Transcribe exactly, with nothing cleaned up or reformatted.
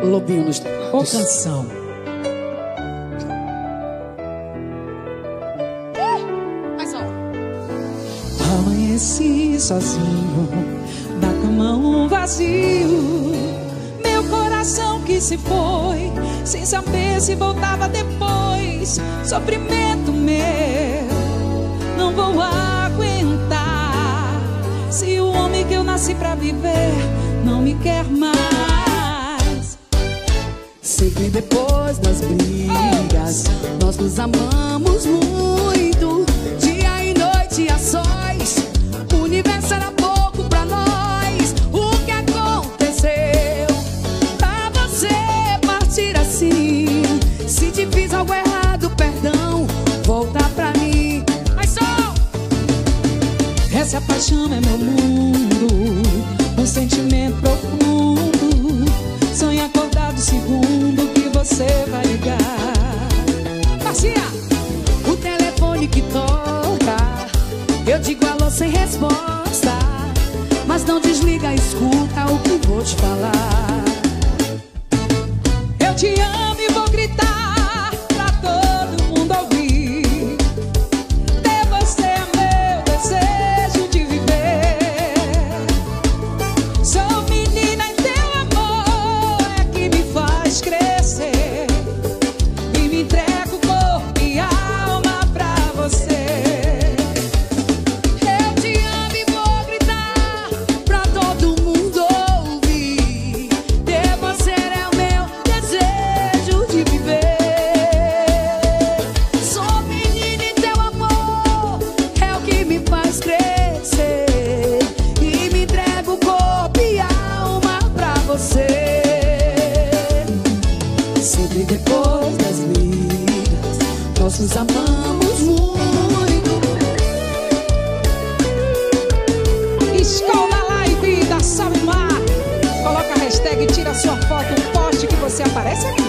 Lobinho nos Ô canção. Mas ó. Amanheci sozinho, na cama um vazio. Meu coração que se foi, sem saber se voltava depois. Sofrimento meu, não vou aguentar. Se o homem que eu nasci pra viver não me quer mais. Sempre depois das brigas, nós nos amamos muito. Dia e noite a sós, o universo era pouco pra nós. O que aconteceu pra você partir assim? Se te fiz algo errado, perdão, volta pra mim. Mas só essa paixão é meu mundo, um sentimento profundo. Sonho acordado segundo que você vai ligar. Marcia, o telefone que toca, eu digo alô sem resposta, mas não desliga, escuta o que vou te falar. Eu te amo e vou gritar pra todo mundo ouvir. Ter você é meu desejo de viver. Sou menina e teu amor é que me faz crescer. E me entrego corpo e alma pra você. Eu te amo e vou gritar pra todo mundo ouvir. Ter você é o meu desejo de viver. Sou menina e teu amor é o que me faz crescer. E me entrego corpo e alma pra você. Sempre depois das brigas, nós nos amamos muito. Escola Live da Sal e Mar. Coloca a hashtag, tira sua foto, um poste que você aparece aqui.